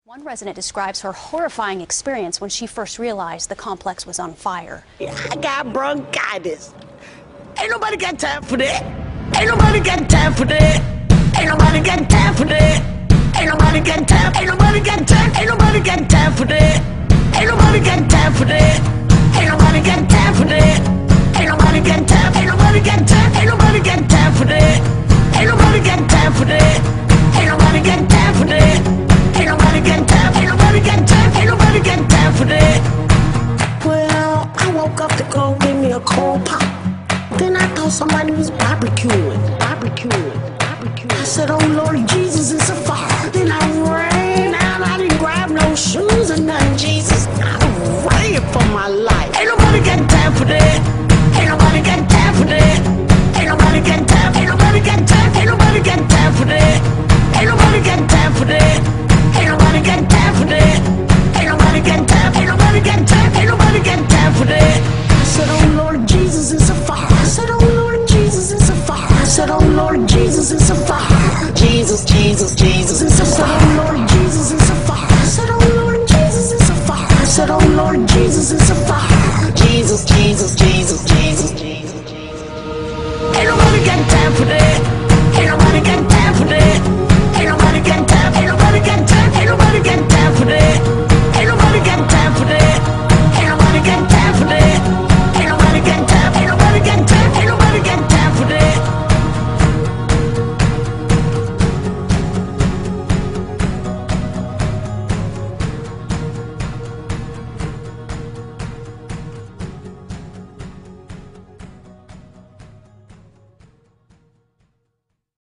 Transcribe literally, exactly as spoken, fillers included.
One resident describes her horrifying experience when she first realized the complex was on fire. I got bronchitis. Ain't nobody got time for that. Ain't nobody got time for that. Ain't nobody got time for that. Ain't nobody got time. Ain't nobody got time. Ain't nobody got time for that. Ain't nobody got time for that. Ain't nobody got time for that. Ain't nobody got time. Ain't nobody got time. Ain't nobody got time for that. Ain't nobody got time for that. Ain't nobody got time for that. Ain't nobody got time. Ain't nobody got time. Ain't nobody got time for that. Well, I woke up to go give me a cold pop. Then I thought somebody was barbecuing, barbecuing, barbecuing. I said, oh Lord Jesus, it's a fire. Then I ran out. I didn't grab no shoes or nothing. Jesus, I ran for my life. Ain't nobody got time for that. Ain't nobody got time for that. Ain't nobody got time. Ain't nobody got time. Ain't nobody got time for that. Ain't nobody got time for that. Ain't nobody got time for that. Ain't nobody got time. Ain't nobody got time. Ain't nobody got time for that. I said, oh Lord Jesus, it's a fire. I said, oh Lord Jesus, it's a fire. I said, oh Lord Jesus, it's a fire. Jesus, Jesus, Jesus, it's